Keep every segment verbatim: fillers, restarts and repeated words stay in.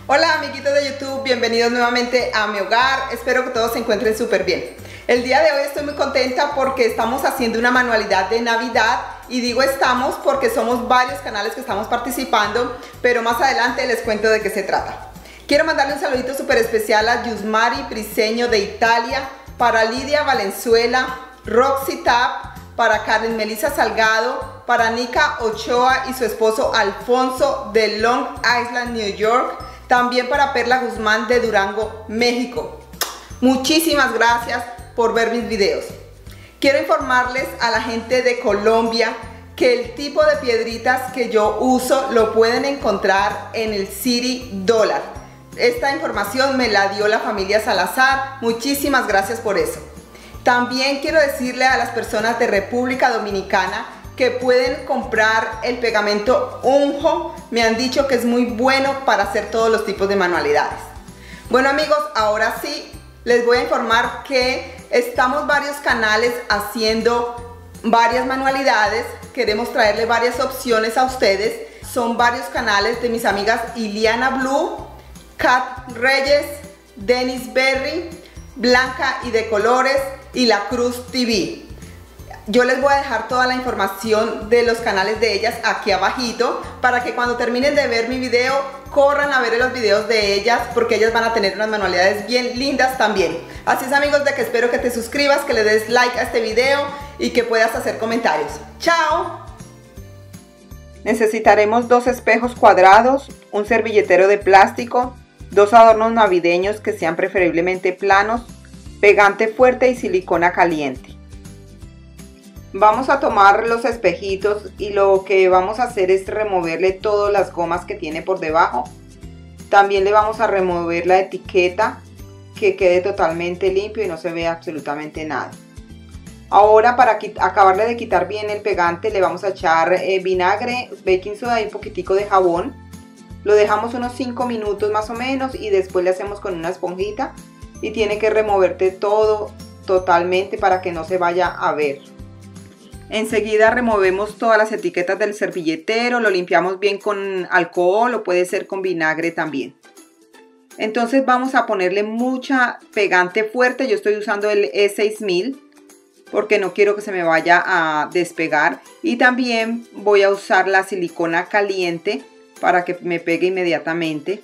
Hola amiguitos de YouTube, bienvenidos nuevamente a mi hogar. Espero que todos se encuentren súper bien. El día de hoy estoy muy contenta porque estamos haciendo una manualidad de Navidad. Y digo estamos porque somos varios canales que estamos participando, pero más adelante les cuento de qué se trata. Quiero mandarle un saludito súper especial a Yusmari Briceño de Italia, para Lidia Valenzuela, Roxy Tap, para Karen Melissa Salgado, para Nika Ochoa y su esposo Alfonso de Long Island, New York, también para Perla Guzmán de Durango, México. Muchísimas gracias por ver mis videos. Quiero informarles a la gente de Colombia que el tipo de piedritas que yo uso lo pueden encontrar en el City Dollar. Esta información me la dio la familia Salazar. Muchísimas gracias por eso. También quiero decirle a las personas de República Dominicana que pueden comprar el pegamento Unjo. Me han dicho que es muy bueno para hacer todos los tipos de manualidades. Bueno amigos, ahora sí les voy a informar que estamos varios canales haciendo varias manualidades. Queremos traerle varias opciones a ustedes. Son varios canales de mis amigas Iliana Blue, Kat Reyes, Dennis Berry, Blanca y de Colores y La Cruz T V. Yo les voy a dejar toda la información de los canales de ellas aquí abajito para que cuando terminen de ver mi video corran a ver los videos de ellas, porque ellas van a tener unas manualidades bien lindas también. Así es amigos, de que espero que te suscribas, que le des like a este video y que puedas hacer comentarios. ¡Chao! Necesitaremos dos espejos cuadrados, un servilletero de plástico, dos adornos navideños que sean preferiblemente planos, pegante fuerte y silicona caliente. Vamos a tomar los espejitos y lo que vamos a hacer es removerle todas las gomas que tiene por debajo. También le vamos a remover la etiqueta, que quede totalmente limpio y no se vea absolutamente nada. Ahora, para acabarle de quitar bien el pegante, le vamos a echar eh, vinagre, baking soda y un poquitico de jabón. Lo dejamos unos cinco minutos más o menos y después le hacemos con una esponjita y tiene que removerte todo totalmente para que no se vaya a ver. Enseguida removemos todas las etiquetas del servilletero, lo limpiamos bien con alcohol o puede ser con vinagre también. Entonces vamos a ponerle mucha pegante fuerte. Yo estoy usando el E seis mil porque no quiero que se me vaya a despegar. Y también voy a usar la silicona caliente para que me pegue inmediatamente.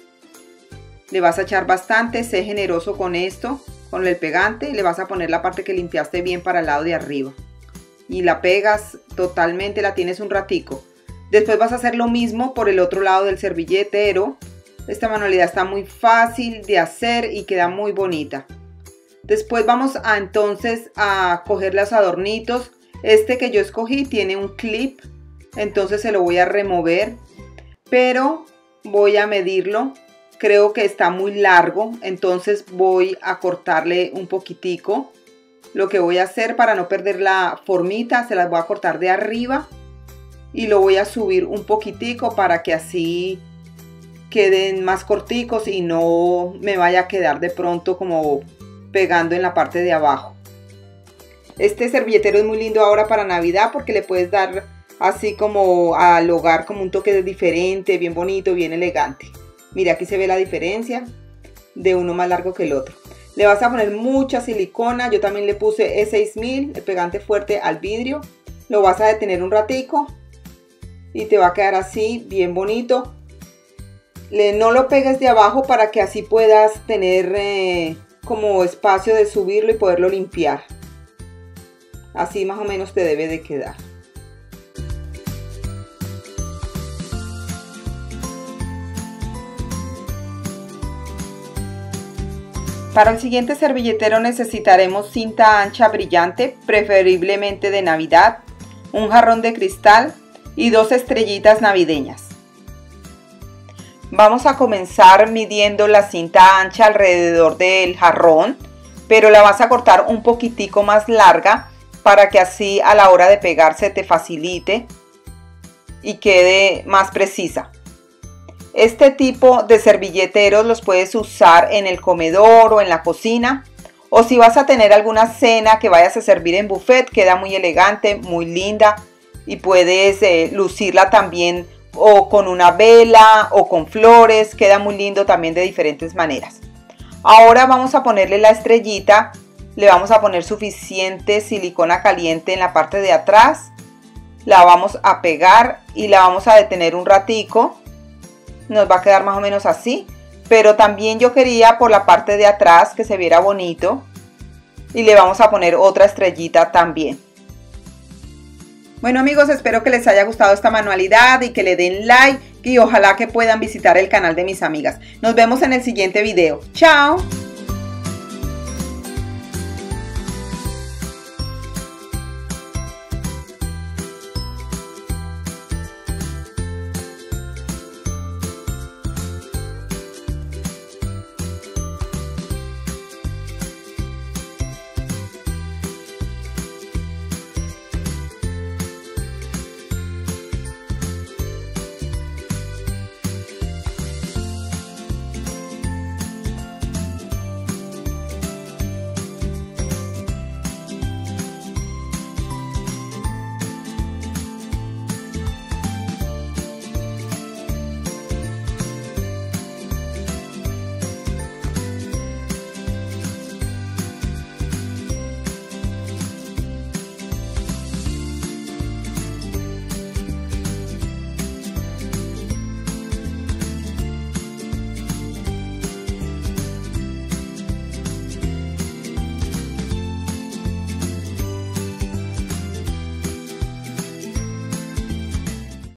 Le vas a echar bastante, sé generoso con esto, con el pegante. Le vas a poner la parte que limpiaste bien para el lado de arriba. Y la pegas totalmente, la tienes un ratico. Después vas a hacer lo mismo por el otro lado del servilletero. Esta manualidad está muy fácil de hacer y queda muy bonita. Después vamos a entonces a coger los adornitos. Este que yo escogí tiene un clip, entonces se lo voy a remover, pero voy a medirlo. Creo que está muy largo, entonces voy a cortarle un poquitico. Lo que voy a hacer para no perder la formita, se las voy a cortar de arriba y lo voy a subir un poquitico para que así queden más corticos y no me vaya a quedar de pronto como pegando en la parte de abajo. Este servilletero es muy lindo ahora para Navidad porque le puedes dar así como al hogar como un toque diferente, bien bonito, bien elegante. Mira, aquí se ve la diferencia de uno más largo que el otro. Le vas a poner mucha silicona. Yo también le puse E seis mil, el pegante fuerte al vidrio. Lo vas a detener un ratico y te va a quedar así bien bonito. Le, no lo pegues de abajo para que así puedas tener eh, como espacio de subirlo y poderlo limpiar. Así más o menos te debe de quedar. Para el siguiente servilletero necesitaremos cinta ancha brillante, preferiblemente de Navidad, un jarrón de cristal y dos estrellitas navideñas. Vamos a comenzar midiendo la cinta ancha alrededor del jarrón, pero la vas a cortar un poquitico más larga para que así a la hora de pegarse te facilite y quede más precisa. Este tipo de servilleteros los puedes usar en el comedor o en la cocina, o si vas a tener alguna cena que vayas a servir en buffet, queda muy elegante, muy linda y puedes eh, lucirla también o con una vela o con flores, queda muy lindo también de diferentes maneras. Ahora vamos a ponerle la estrellita, le vamos a poner suficiente silicona caliente en la parte de atrás, la vamos a pegar y la vamos a detener un ratico, nos va a quedar más o menos así, pero también yo quería por la parte de atrás que se viera bonito y le vamos a poner otra estrellita también. Bueno amigos, espero que les haya gustado esta manualidad y que le den like y ojalá que puedan visitar el canal de mis amigas. Nos vemos en el siguiente video. ¡Chao!